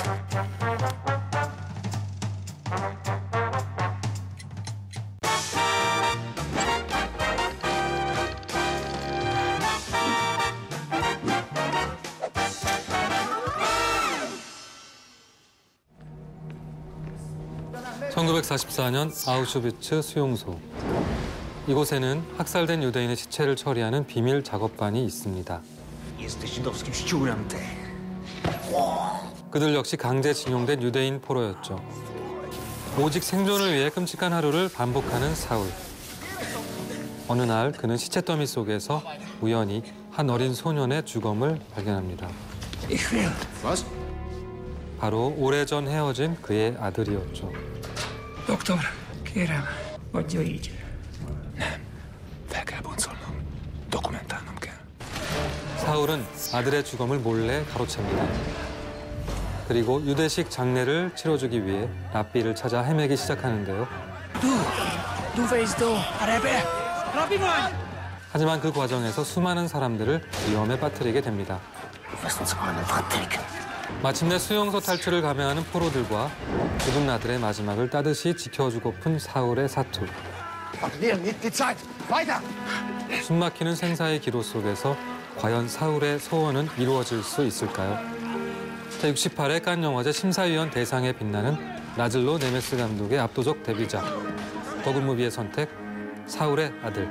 (1944년) 아우슈비츠 수용소. 이곳에는 학살된 유대인의 시체를 처리하는 비밀 작업반이 있습니다. 그들 역시 강제징용된 유대인 포로였죠. 오직 생존을 위해 끔찍한 하루를 반복하는 사울. 어느 날 그는 시체 더미 속에서 우연히 한 어린 소년의 주검을 발견합니다. 바로 오래전 헤어진 그의 아들이었죠. Doktor, kérem, adja így. Nem, fel kell boncolnom. Dokumentálnom kell. 사울은 아들의 주검을 몰래 가로챕니다. 그리고 유대식 장례를 치러주기 위해 랍비를 찾아 헤매기 시작하는데요. Du weißt doch, Araber. Rabbi-Mann! 하지만 그 과정에서 수많은 사람들을 위험에 빠뜨리게 됩니다. 마침내 수용소 탈출을 감행하는 포로들과 죽은 아들의 마지막을 따듯이 지켜주고픈 사울의 사투. 숨막히는 생사의 기로 속에서 과연 사울의 소원은 이루어질 수 있을까요? 제68회 칸 영화제 심사위원 대상에 빛나는 라즐로 네메스 감독의 압도적 데뷔작. 더굿무비의 선택, 사울의 아들.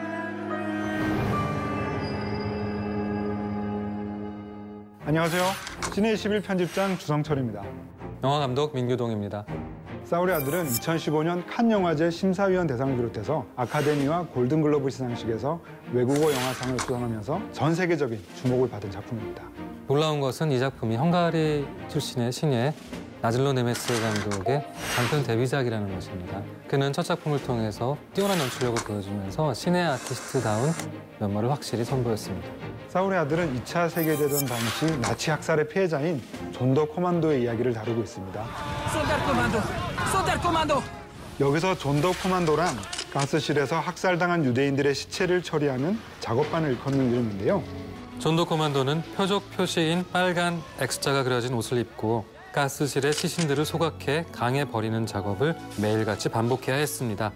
안녕하세요. 시네21 편집장 주성철입니다. 영화감독 민규동입니다. 사울의 아들은 2015년 칸 영화제 심사위원 대상을 비롯해서 아카데미와 골든글로브 시상식에서 외국어 영화상을 수상하면서 전 세계적인 주목을 받은 작품입니다. 놀라운 것은 이 작품이 헝가리 출신의 신예 라즐로 네메스 감독의 장편 데뷔작이라는 것입니다. 그는 첫 작품을 통해서 뛰어난 연출력을 보여주면서 신예 아티스트다운 면모를 확실히 선보였습니다. 사울의 아들은 2차 세계대전 당시 나치 학살의 피해자인 존더 코만도의 이야기를 다루고 있습니다. 여기서 존더 코만도란 가스실에서 학살당한 유대인들의 시체를 처리하는 작업반을 일컫는 이름인데요. 존더 코만도는 표적 표시인 빨간 X자가 그려진 옷을 입고 가스실의 시신들을 소각해 강에 버리는 작업을 매일같이 반복해야 했습니다.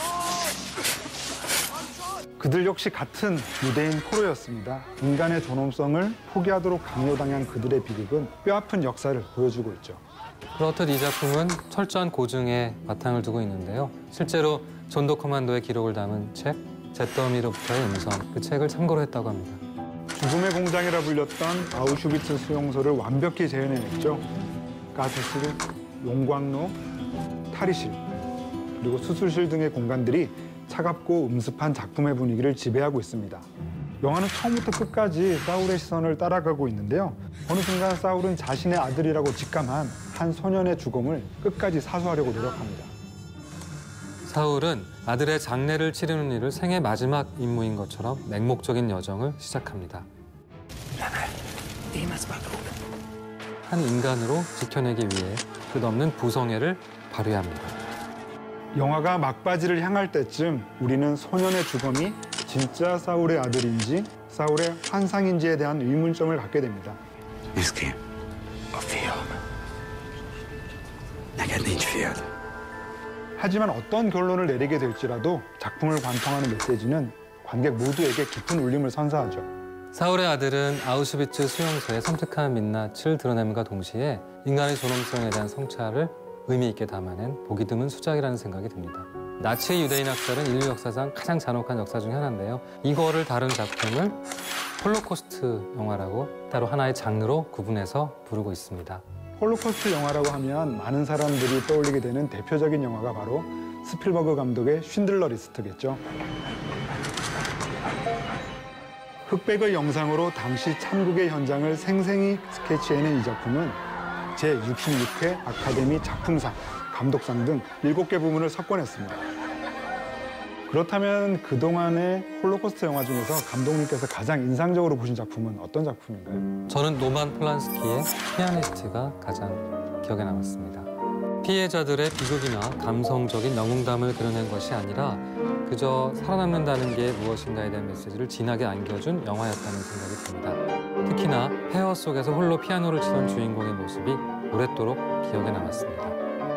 그들 역시 같은 유대인 포로였습니다. 인간의 존엄성을 포기하도록 강요당한 그들의 비극은 뼈아픈 역사를 보여주고 있죠. 그렇듯 이 작품은 철저한 고증에 바탕을 두고 있는데요. 실제로 존더 코만도의 기록을 담은 책, 잿더미로부터의 음성, 그 책을 참고로 했다고 합니다. 죽음의 공장이라 불렸던 아우슈비츠 수용소를 완벽히 재현해냈죠. 가스실, 용광로, 탈의실, 그리고 수술실 등의 공간들이 차갑고 음습한 작품의 분위기를 지배하고 있습니다. 영화는 처음부터 끝까지 사울의 시선을 따라가고 있는데요. 어느 순간 사울은 자신의 아들이라고 직감한 한 소년의 죽음을 끝까지 사수하려고 노력합니다. 사울은 아들의 장례를 치르는 일을 생애 마지막 임무인 것처럼 맹목적인 여정을 시작합니다. 한 인간으로 지켜내기 위해 끝없는 부성애를 발휘합니다. 영화가 막바지를 향할 때쯤 우리는 소년의 죽음이 진짜 사울의 아들인지 사울의 환상인지에 대한 의문점을 갖게 됩니다. 하지만 어떤 결론을 내리게 될지라도 작품을 관통하는 메시지는 관객 모두에게 깊은 울림을 선사하죠. 사울의 아들은 아우슈비츠 수용소의 섬뜩한 민낯을 드러냄과 동시에 인간의 존엄성에 대한 성찰을 의미 있게 담아낸 보기 드문 수작이라는 생각이 듭니다. 나치 유대인 학살은 인류 역사상 가장 잔혹한 역사 중 하나인데요. 이거를 다룬 작품을 홀로코스트 영화라고 따로 하나의 장르로 구분해서 부르고 있습니다. 홀로코스트 영화라고 하면 많은 사람들이 떠올리게 되는 대표적인 영화가 바로 스필버그 감독의 쉰들러 리스트겠죠. 흑백의 영상으로 당시 참극의 현장을 생생히 스케치해낸 이 작품은 제66회 아카데미 작품상, 감독상 등 7개 부문을 석권했습니다. 그렇다면 그동안의 홀로코스트 영화 중에서 감독님께서 가장 인상적으로 보신 작품은 어떤 작품인가요? 저는 노만 폴란스키의 피아니스트가 가장 기억에 남았습니다. 피해자들의 비극이나 감성적인 영웅담을 그려낸 것이 아니라 그저 살아남는다는 게 무엇인가에 대한 메시지를 진하게 안겨준 영화였다는 생각이 듭니다. 특히나 폐허 속에서 홀로 피아노를 치던 주인공의 모습이 오랫도록 기억에 남았습니다.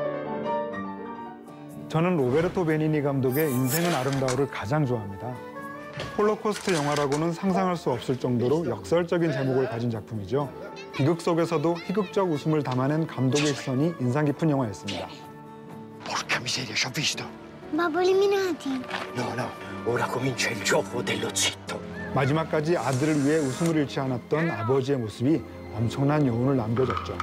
저는 로베르토 베니니 감독의 인생은 아름다워를 가장 좋아합니다. 홀로코스트 영화라고는 상상할 수 없을 정도로 역설적인 제목을 가진 작품이죠. 비극 속에서도 희극적 웃음을 담아낸 감독의 시선이 인상 깊은 영화였습니다. Porca miseria, ci ho visto. Babbo eliminati. No, no, ora comincia il gioco dello zitto. 마지막까지 아들을 위해 웃음을 잃지 않았던 아버지의 모습이 엄청난 여운을 남겨줬죠.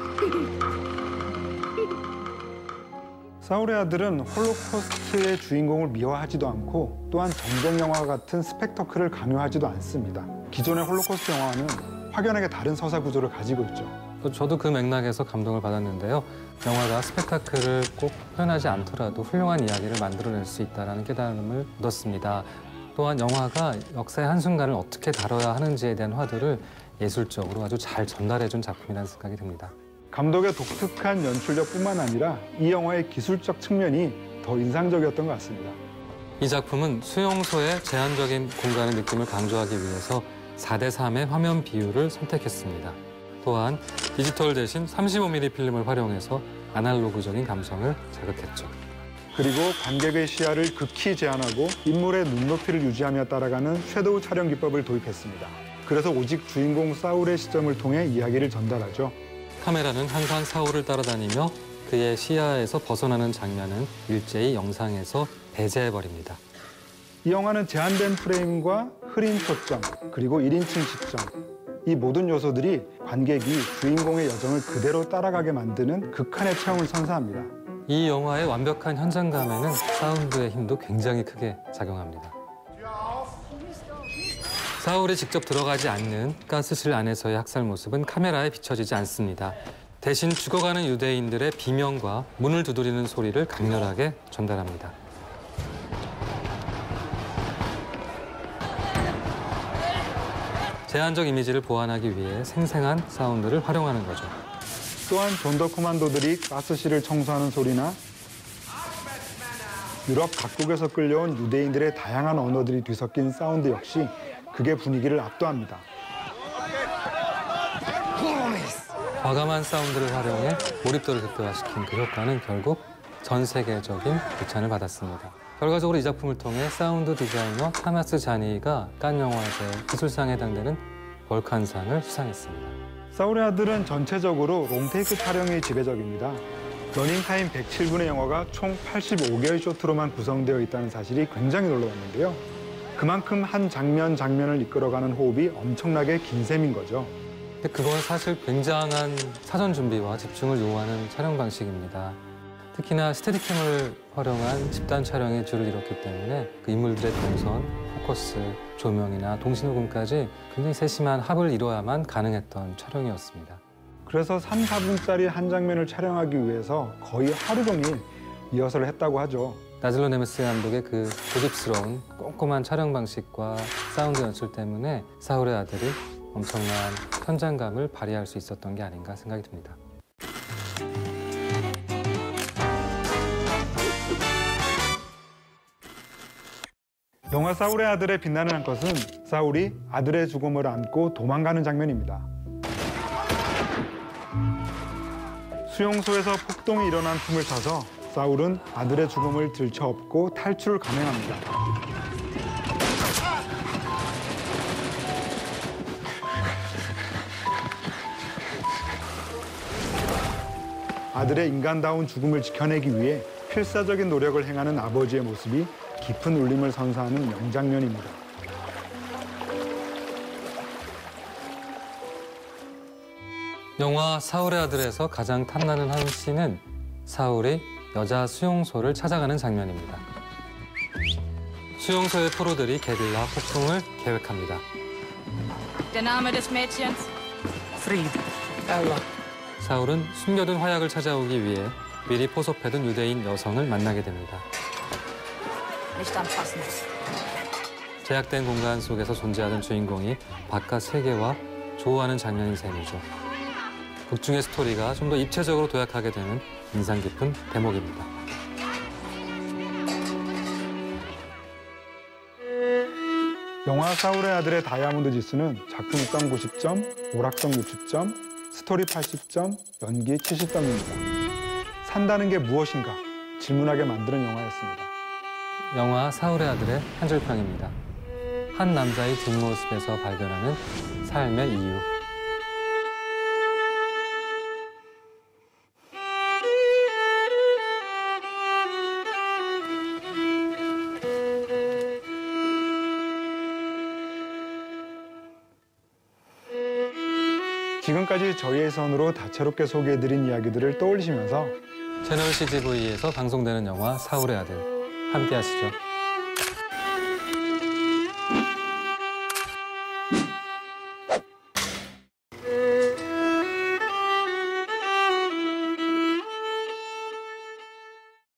사울의 아들은 홀로코스트의 주인공을 미화하지도 않고 또한 전쟁 영화 같은 스펙터클을 강요하지도 않습니다. 기존의 홀로코스트 영화와는 확연하게 다른 서사 구조를 가지고 있죠. 저도 그 맥락에서 감동을 받았는데요. 영화가 스펙타클을 꼭 표현하지 않더라도 훌륭한 이야기를 만들어낼 수 있다는 깨달음을 얻었습니다. 또한 영화가 역사의 한순간을 어떻게 다뤄야 하는지에 대한 화두를 예술적으로 아주 잘 전달해준 작품이라는 생각이 듭니다. 감독의 독특한 연출력뿐만 아니라 이 영화의 기술적 측면이 더 인상적이었던 것 같습니다. 이 작품은 수용소의 제한적인 공간의 느낌을 강조하기 위해서 4:3의 화면 비율을 선택했습니다. 또한 디지털 대신 35mm 필름을 활용해서 아날로그적인 감성을 자극했죠. 그리고 관객의 시야를 극히 제한하고 인물의 눈높이를 유지하며 따라가는 섀도우 촬영 기법을 도입했습니다. 그래서 오직 주인공 사울의 시점을 통해 이야기를 전달하죠. 카메라는 항상 사울을 따라다니며 그의 시야에서 벗어나는 장면은 일제히 영상에서 배제해버립니다. 이 영화는 제한된 프레임과 흐린 초점, 그리고 1인칭 시점, 이 모든 요소들이 관객이 주인공의 여정을 그대로 따라가게 만드는 극한의 체험을 선사합니다. 이 영화의 완벽한 현장감에는 사운드의 힘도 굉장히 크게 작용합니다. 사울이 직접 들어가지 않는 가스실 안에서의 학살 모습은 카메라에 비춰지지 않습니다. 대신 죽어가는 유대인들의 비명과 문을 두드리는 소리를 강렬하게 전달합니다. 제한적 이미지를 보완하기 위해 생생한 사운드를 활용하는 거죠. 또한 존더 코만도들이 가스실을 청소하는 소리나 유럽 각국에서 끌려온 유대인들의 다양한 언어들이 뒤섞인 사운드 역시 극의 분위기를 압도합니다. 과감한 사운드를 활용해 몰입도를 극대화시킨 그 효과는 결국 전 세계적인 극찬을 받았습니다. 결과적으로 이 작품을 통해 사운드 디자이너 타마스 자니가 칸 영화제 기술상에 해당되는 벌칸상을 수상했습니다. 사울의 아들은 전체적으로 롱테이크 촬영이 지배적입니다. 러닝타임 107분의 영화가 총 85개의 쇼트로만 구성되어 있다는 사실이 굉장히 놀라웠는데요. 그만큼 한 장면을 이끌어가는 호흡이 엄청나게 긴 셈인 거죠. 근데 그건 사실 굉장한 사전 준비와 집중을 요구하는 촬영 방식입니다. 특히나 스테디캠을 활용한 집단 촬영이 주를 이뤘기 때문에 그 인물들의 동선, 포커스, 조명이나 동시녹음까지 굉장히 세심한 합을 이뤄야만 가능했던 촬영이었습니다. 그래서 3, 4분짜리 한 장면을 촬영하기 위해서 거의 하루 종일 리허설을 했다고 하죠. 나즐로 네메스 감독의 그 고집스러운 꼼꼼한 촬영 방식과 사운드 연출 때문에 사울의 아들이 엄청난 현장감을 발휘할 수 있었던 게 아닌가 생각이 듭니다. 영화 사울의 아들의 빛나는 한 컷은 사울이 아들의 죽음을 안고 도망가는 장면입니다. 수용소에서 폭동이 일어난 틈을 타서 사울은 아들의 죽음을 들쳐업고 탈출을 감행합니다. 아들의 인간다운 죽음을 지켜내기 위해 필사적인 노력을 행하는 아버지의 모습이 깊은 울림을 선사하는 명장면입니다. 영화 사울의 아들에서 가장 탐나는 한 씬은 사울이 여자 수용소를 찾아가는 장면입니다. 수용소의 포로들이 게릴라 폭동을 계획합니다. Der Name des Mädchens? Fried. Ella. 사울은 숨겨둔 화약을 찾아오기 위해 미리 포섭해둔 유대인 여성을 만나게 됩니다. Nicht anfassen. 제약된 공간 속에서 존재하던 주인공이 바깥 세계와 조우하는 장면인 셈이죠. 극중의 스토리가 좀 더 입체적으로 도약하게 되는 인상 깊은 대목입니다. 영화 사울의 아들의 다이아몬드 지수는 작품 입당 90점, 오락성 60점, 스토리 80점, 연기 70점입니다. 산다는 게 무엇인가 질문하게 만드는 영화였습니다. 영화 사울의 아들의 한 줄평입니다. 한 남자의 뒷모습에서 발견하는 삶의 이유. 지금까지 저희의 선으로 다채롭게 소개해드린 이야기들을 떠올리시면서 채널 CGV에서 방송되는 영화 사울의 아들 함께 하시죠.